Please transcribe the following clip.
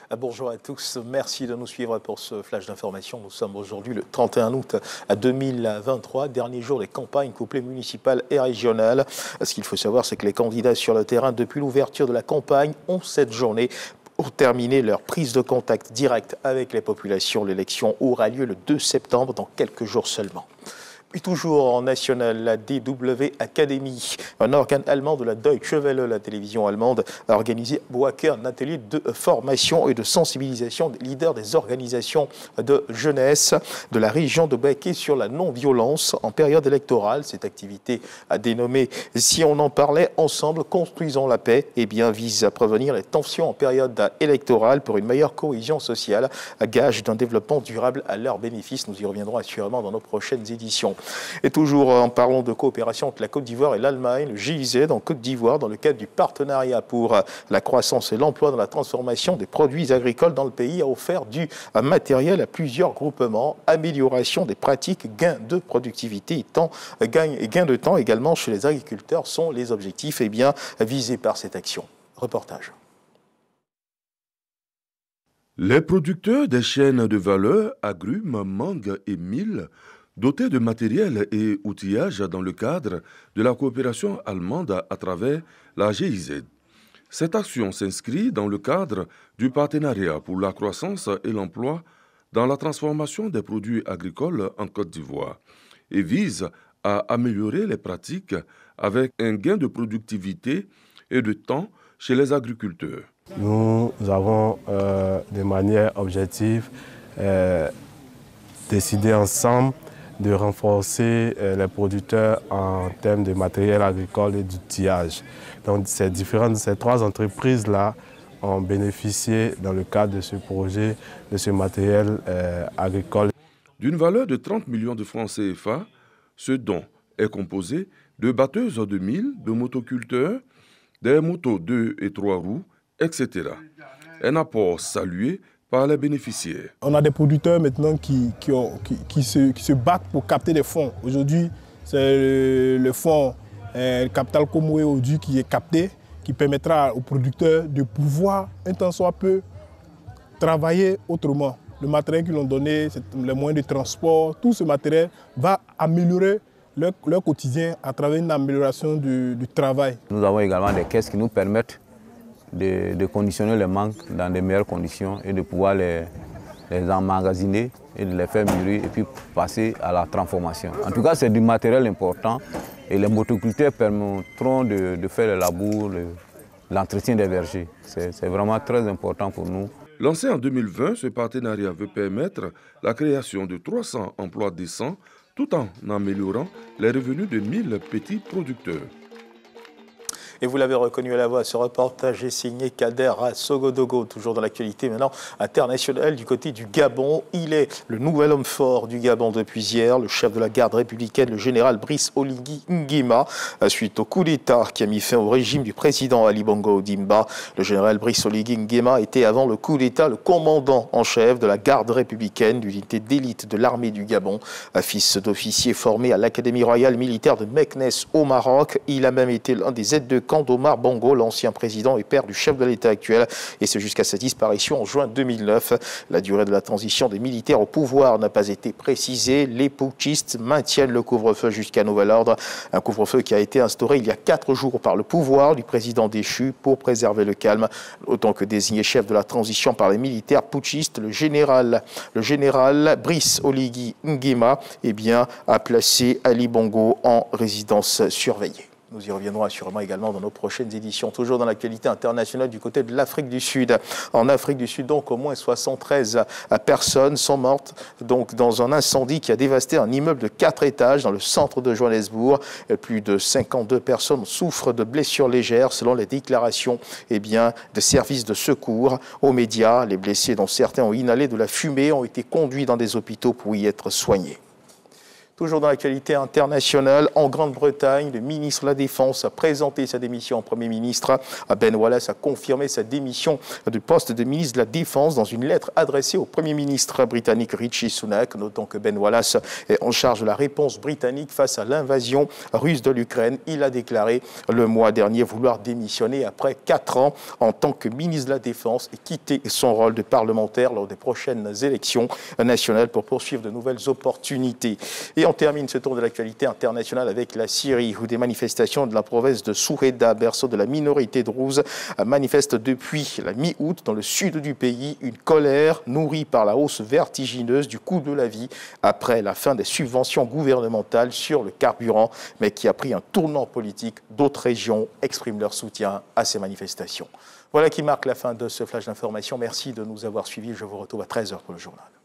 Bonjour à tous, merci de nous suivre pour ce flash d'information. Nous sommes aujourd'hui le 31 août 2023, dernier jour des campagnes couplées municipales et régionales. Ce qu'il faut savoir, c'est que les candidats sur le terrain, depuis l'ouverture de la campagne, ont cette journée pour terminer leur prise de contact direct avec les populations. L'élection aura lieu le 2 septembre, dans quelques jours seulement. Puis toujours en national, la DW Academy, un organe allemand de la Deutsche Welle, la télévision allemande, a organisé à Bouaké un atelier de formation et de sensibilisation des leaders des organisations de jeunesse de la région de Bouaké sur la non-violence en période électorale. Cette activité a dénommé « Si on en parlait ensemble, construisons la paix » et bien vise à prévenir les tensions en période électorale pour une meilleure cohésion sociale, à gage d'un développement durable à leur bénéfice. Nous y reviendrons assurément dans nos prochaines éditions. Et toujours en parlant de coopération entre la Côte d'Ivoire et l'Allemagne, le GIZ en Côte d'Ivoire, dans le cadre du partenariat pour la croissance et l'emploi dans la transformation des produits agricoles dans le pays, a offert du matériel à plusieurs groupements, amélioration des pratiques, gain de productivité, gain de temps également chez les agriculteurs sont les objectifs visés par cette action. Reportage. Les producteurs des chaînes de valeur, agrumes, mangue et mil, dotés de matériel et outillage dans le cadre de la coopération allemande à travers la GIZ. Cette action s'inscrit dans le cadre du partenariat pour la croissance et l'emploi dans la transformation des produits agricoles en Côte d'Ivoire et vise à améliorer les pratiques avec un gain de productivité et de temps chez les agriculteurs. Nous avons de manière objective décidé ensemble de renforcer les producteurs en termes de matériel agricole et d'outillage. Donc ces trois entreprises-là ont bénéficié dans le cadre de ce projet, de ce matériel agricole. D'une valeur de 30 millions de francs CFA, ce don est composé de batteuses de mil, de motoculteurs, des motos 2 et 3 roues, etc. Un apport salué par les bénéficiaires. On a des producteurs maintenant qui se battent pour capter des fonds. Aujourd'hui, c'est le fonds Capital Comoué aujourd'hui qui est capté, qui permettra aux producteurs de pouvoir, un temps soit peu, travailler autrement. Le matériel qu'ils ont donné, les moyens de transport, tout ce matériel va améliorer leur quotidien à travers une amélioration du travail. Nous avons également des caisses qui nous permettent de conditionner les mangues dans de meilleures conditions et de pouvoir les emmagasiner et de les faire mûrir et puis passer à la transformation. En tout cas, c'est du matériel important et les motoculteurs permettront de faire le labour, l'entretien des vergers. C'est vraiment très important pour nous. Lancé en 2020, ce partenariat veut permettre la création de 300 emplois décents tout en améliorant les revenus de 1000 petits producteurs. Et vous l'avez reconnu à la voix, ce reportage est signé Kader Sogodogo, toujours dans l'actualité maintenant internationale du côté du Gabon. Il est le nouvel homme fort du Gabon depuis hier, le chef de la garde républicaine, le général Brice Oligui Nguema, suite au coup d'État qui a mis fin au régime du président Ali Bongo Ondimba. Le général Brice Oligui Nguema était avant le coup d'État le commandant en chef de la garde républicaine, l'unité d'élite de l'armée du Gabon. Fils d'officier formé à l'Académie royale militaire de Meknes au Maroc, il a même été l'un des aides de camp d'Omar Bongo, l'ancien président et père du chef de l'État actuel, et c'est jusqu'à sa disparition en juin 2009. La durée de la transition des militaires au pouvoir n'a pas été précisée. Les putschistes maintiennent le couvre-feu jusqu'à nouvel ordre. Un couvre-feu qui a été instauré il y a 4 jours par le pouvoir du président déchu pour préserver le calme. Autant que désigné chef de la transition par les militaires putschistes, le général Brice Oligui Nguema a placé Ali Bongo en résidence surveillée. Nous y reviendrons assurément également dans nos prochaines éditions. Toujours dans l'actualité internationale du côté de l'Afrique du Sud. En Afrique du Sud, donc, au moins 73 personnes sont mortes donc, dans un incendie qui a dévasté un immeuble de 4 étages dans le centre de Johannesburg. Plus de 52 personnes souffrent de blessures légères selon les déclarations de services de secours aux médias. Les blessés, dont certains ont inhalé de la fumée, ont été conduits dans des hôpitaux pour y être soignés. Toujours dans l'actualité internationale, en Grande-Bretagne, le ministre de la Défense a présenté sa démission au Premier ministre. Ben Wallace a confirmé sa démission du poste de ministre de la Défense dans une lettre adressée au Premier ministre britannique Rishi Sunak. Notons que Ben Wallace est en charge de la réponse britannique face à l'invasion russe de l'Ukraine. Il a déclaré le mois dernier vouloir démissionner après 4 ans en tant que ministre de la Défense et quitter son rôle de parlementaire lors des prochaines élections nationales pour poursuivre de nouvelles opportunités. Et on termine ce tour de l'actualité internationale avec la Syrie, où des manifestations de la province de Souheda, berceau de la minorité druze, manifestent depuis la mi-août dans le sud du pays une colère nourrie par la hausse vertigineuse du coût de la vie après la fin des subventions gouvernementales sur le carburant, mais qui a pris un tournant politique. D'autres régions expriment leur soutien à ces manifestations. Voilà qui marque la fin de ce flash d'information. Merci de nous avoir suivis. Je vous retrouve à 13h pour le journal.